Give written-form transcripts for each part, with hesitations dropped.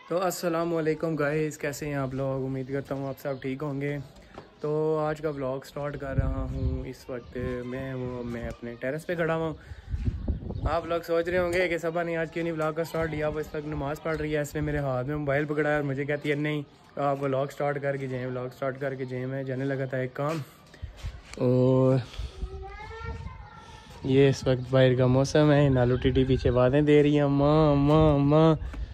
तो अस्सलाम वालेकुम गाइस, कैसे हैं आप लोग। उम्मीद करता हूँ आप सब ठीक होंगे। तो आज का व्लॉग स्टार्ट कर रहा हूँ। इस वक्त मैं अपने टेरेस पे खड़ा हूँ। आप लोग सोच रहे होंगे कि सबा ने आज क्यों नहीं व्लॉग का स्टार्ट लिया। वो इस वक्त नमाज़ पढ़ रही है, इसने मेरे हाथ में मोबाइल पकड़ा है और मुझे कहती है नहीं आप व्लॉग स्टार्ट करके जाएँ। व्लॉग स्टार्ट करके जाएँ, मैं जाने लगा था एक काम। और ये इस वक्त बाहर का मौसम है। नालू टीटी पीछे बातें दे रही है, माँ माँ माँ।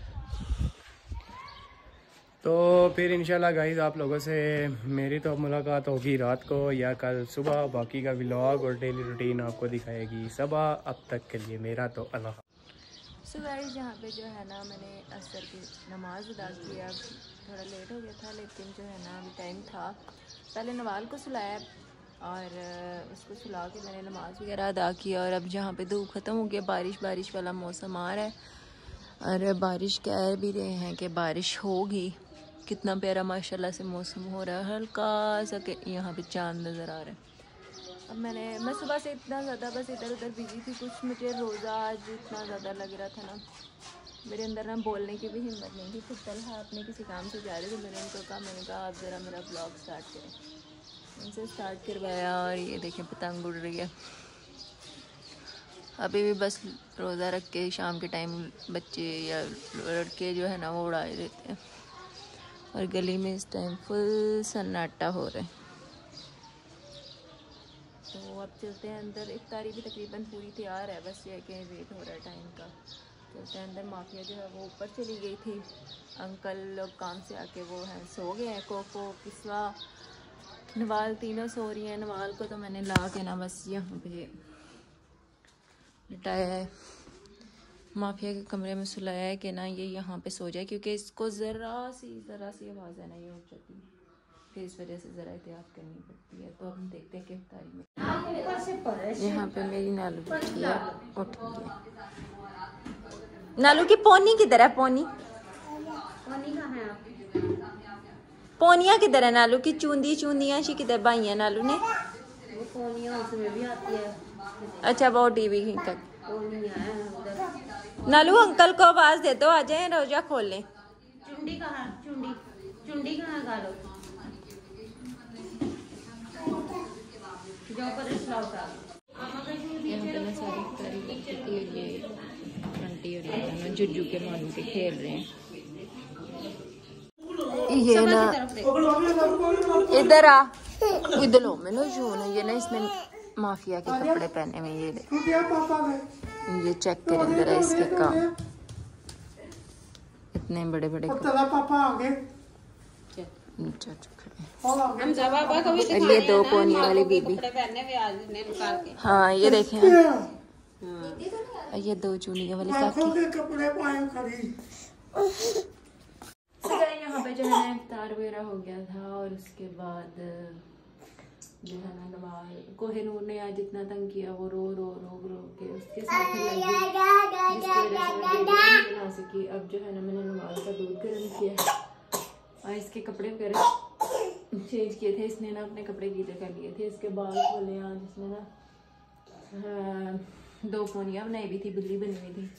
तो फिर इंशाल्लाह गाइस आप लोगों से मेरी तो मुलाकात होगी रात को या कल सुबह। बाकी का व्लॉग और डेली रूटीन आपको दिखाएगी सबा। अब तक के लिए मेरा तो अल्लाह। सो गाइस यहाँ पे जो है ना मैंने असर की नमाज़ अदा की। अब थोड़ा लेट हो गया था लेकिन जो है ना अभी टाइम था। पहले नवाल को सुलाया और उसको सुला के मैंने नमाज़ वगैरह अदा की। और अब जहाँ पे धूप ख़त्म हो गया, बारिश बारिश वाला मौसम आ रहा है और बारिश कह भी रहे हैं कि बारिश होगी। कितना प्यारा माशाल्लाह से मौसम हो रहा है, हल्का सा के यहाँ पे चाँद नज़र आ रहा है। अब मैं सुबह से इतना ज़्यादा बस इधर उधर बिजी थी। कुछ मुझे रोज़ा आज इतना ज़्यादा लग रहा था ना, मेरे अंदर ना बोलने की भी हिम्मत नहीं थी। फिर तलहा अपने किसी काम से जा रहे थे, मैंने उनको कहा, मैंने कहा आप ज़रा मेरा ब्लॉग स्टार्ट करें। उनसे स्टार्ट करवाया और ये देखें पतंग उड़ रही है। अभी भी बस रोज़ा रख के शाम के टाइम बच्चे या लड़के जो है ना वो उड़ाए देते हैं। और गली में इस टाइम फुल सन्नाटा हो रहा है। तो अब चलते हैं अंदर। इफ्तारी भी तकरीबन पूरी तैयार है, बस ये कि वेट हो रहा है टाइम का। चलते हैं अंदर। माफिया जो है वो ऊपर चली गई थी, अंकल लोग काम से आके वो हैं सो गए हैं। कोको, किस्वा, नवाल तीनों सो रही हैं। नवाल को तो मैंने ला के ना बस यहाँ पे लटाया है, माफिया के कमरे में सुलाया है कि ना ये यहाँ पे सो जाए, क्योंकि इसको ज़रा सी आवाज़ है ना ये उठ जाती है, फिर इस वजह से ज़रा एहतियात करनी पड़ती है। तो हम देखते हैं कि इफ्तारी में यहाँ पे मेरी नालू उठी है, उठ गई है। नालू की पोनी किधर है? पोनी पोनिया किधर है? नालू की चूंदियाँ शी किधर बाई है नालू ने? उसमें भी आती है। अच्छा वो टीवी तक। नालू अंकल को आवाज दे दो, आ जाए रोजा खोल लें। चुंडी कहाँ? चुंडी कहाँ? गालो यहाँ पे ना सारी इफ्तारी बन चुकी है। ये आंटी और ये ना जुज्जू के मानू के खेल रहे हैं। ये ना इधर आ, इधर लो मैंने जून है। ये ना इसने माफिया के कपड़े पहने हुए। ये चेक कर इधर है इसके काम, इतने बड़े बड़े और ये दो पोनिया वाली बीबी। हाँ ये देखें, ये दो चूड़ियों वाली काकी। यहाँ पे जो है इफ्तार वगैरह हो गया था और उसके बाद जो है ना नवाल कोहिनूर ने आज जितना तंग किया वो रो रो रो रो के उसके साथ लग गई, जिसकी वजह से मैं वीडियो नहीं बना सकी। अब जो है ना मैंने नवाल का दूध गर्म किया और इसके कपड़े वगैरह चेंज किए थे। इसने ना अपने कपड़े गीले कर लिए थे, इसके बाल खोले आज इसने ना। दो पोनियाँ बनाई भी थी, बिल्ली बनी हुई थी।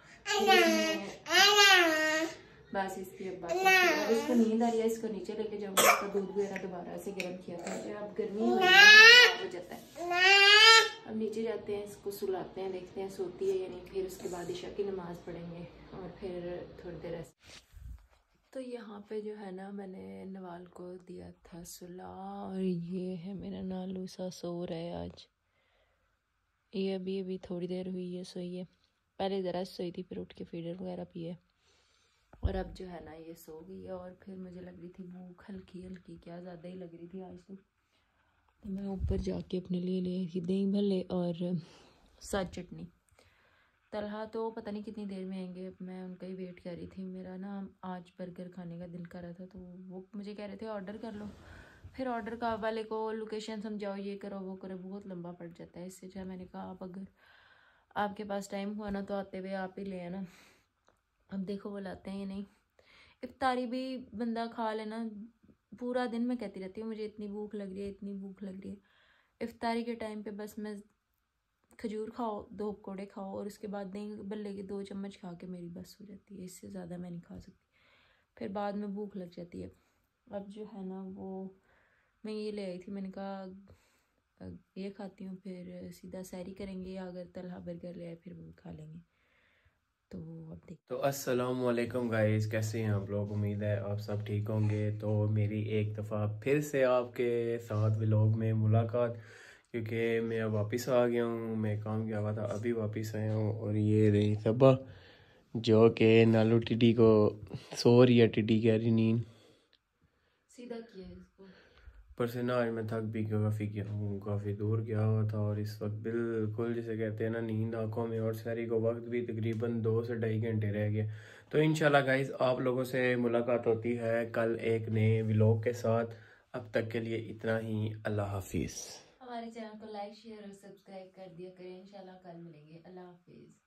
बस इसकी अब इसको नींद आ रही है, इसको नीचे लेके जाऊंगी। इसका दूध वगैरह दोबारा से गर्म किया था, अब गर्मी हो जाता है। अब नीचे जाते हैं, इसको सुलाते हैं, देखते हैं सोती है या नहीं। फिर उसके बाद ईशा की नमाज पढ़ेंगे और फिर थोड़ी देर ऐसे। तो यहाँ पे जो है ना मैंने नवाल को दिया था सुला और ये है मेरा नालू सा सो रहा है आज। ये अभी थोड़ी देर हुई है सोई है, पहले ज़रा सोई थी फिर उठ के फीडर वगैरह पिए और अब जो है ना ये सो गई है। और फिर मुझे लग रही थी भूख हल्की हल्की, क्या ज़्यादा ही लग रही थी आज तो मैं ऊपर जाके अपने लिए ले आई दही भल्ले और साथ चटनी। तलहा तो पता नहीं कितनी देर में आएंगे, मैं उनका ही वेट कर रही थी। मेरा ना आज बर्गर खाने का दिल कर रहा था तो वो मुझे कह रहे थे ऑर्डर कर लो। फिर ऑर्डर का वाले को लोकेशन समझाओ, ये करो वो करो, बहुत लंबा पड़ जाता है। इससे अच्छा मैंने कहा आप अगर आपके पास टाइम हुआ ना तो आते हुए आप ही ले आना। अब देखो वो लाते हैं या नहीं। इफ्तारी भी बंदा खा लेना, पूरा दिन मैं कहती रहती हूँ मुझे इतनी भूख लग रही है, इतनी भूख लग रही है। इफ्तारी के टाइम पे बस मैं खजूर खाओ, 2 पकौड़े खाओ और उसके बाद दही भल्ले के 2 चम्मच खा के मेरी बस हो जाती है। इससे ज़्यादा मैं नहीं खा सकती। फिर बाद में भूख लग जाती है। अब जो है ना वो मैं ये ले आई थी, मैंने कहा ये खाती हूँ, फिर सीधा सैरी करेंगे, या अगर तलहा बर्गर ले आए फिर वो खा लेंगे। तो अब देख तो अस्सलाम वालेकुम गाइस, कैसे हैं आप लोग? उम्मीद है आप सब ठीक होंगे। तो मेरी एक दफ़ा फिर से आपके साथ व्लॉग में मुलाकात, क्योंकि मैं अब वापस आ गया हूँ। मैं काम किया हुआ था, अभी वापस आया हूँ। और ये रही सबा जो कि नालू टिड्डी को सो रही है, टिड्डी कह रही नींद सीधा किया इसको। पर से ना आज मैं थक भी काफ़ी गया हूँ, काफ़ी दूर गया हुआ था। और इस वक्त बिल्कुल जिसे कहते हैं ना नींद आंखों में, और शहरी को वक्त भी तकरीबन 2 से 2.5 घंटे रह गए। तो इंशाल्लाह गाइस आप लोगों से मुलाकात होती है कल एक नए व्लॉग के साथ। अब तक के लिए इतना ही, अल्लाह हाफिज़। हमारे चैनल को लाइक शेयर और सब्सक्राइब कर दिया करें। इंशाल्लाह कल मिलेंगे। अल्लाह हाफिज।